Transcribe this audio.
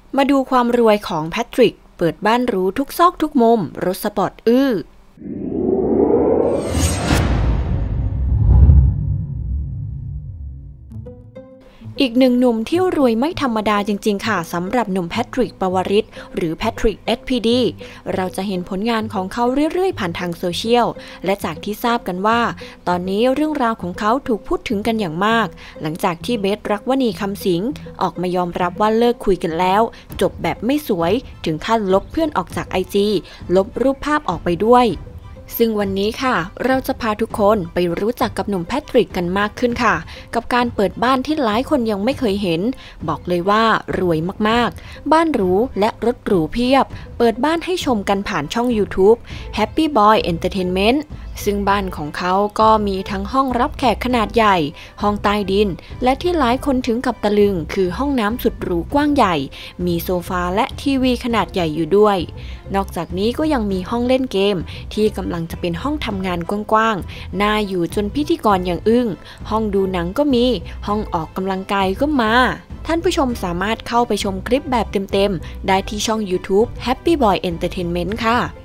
มาดูความรวยของแพทริกเปิดบ้านหรูทุกซอกทุกมุมรถสปอร์ตอีกหนึ่งหนุ่มที่รวยไม่ธรรมดาจริงๆค่ะสำหรับหนุ่มแพทริก ปวริศหรือแพทริก SPD เราจะเห็นผลงานของเขาเรื่อยๆผ่านทางโซเชียลและจากที่ทราบกันว่าตอนนี้เรื่องราวของเขาถูกพูดถึงกันอย่างมากหลังจากที่เบส รักวณีคำสิงห์ออกมายอมรับว่าเลิกคุยกันแล้วจบแบบไม่สวยถึงขั้นลบเพื่อนออกจาก IG ลบรูปภาพออกไปด้วยซึ่งวันนี้ค่ะเราจะพาทุกคนไปรู้จักกับหนุ่มแพทริกกันมากขึ้นค่ะกับการเปิดบ้านที่หลายคนยังไม่เคยเห็นบอกเลยว่ารวยมากๆบ้านหรูและรถหรูเพียบเปิดบ้านให้ชมกันผ่านช่อง YouTube Happy Boy Entertainment ซึ่งบ้านของเขาก็มีทั้งห้องรับแขกขนาดใหญ่ห้องใต้ดินและที่หลายคนถึงกับตะลึงคือห้องน้ำสุดหรูกว้างใหญ่มีโซฟาและทีวีขนาดใหญ่อยู่ด้วยนอกจากนี้ก็ยังมีห้องเล่นเกมที่กำลังจะเป็นห้องทำงานกว้างๆน่าอยู่จนพิธีกรอย่างอึ้งห้องดูหนังก็มีห้องออกกำลังกายก็มาท่านผู้ชมสามารถเข้าไปชมคลิปแบบเต็มๆได้ที่ช่อง YouTube Happy Boy Entertainment ค่ะ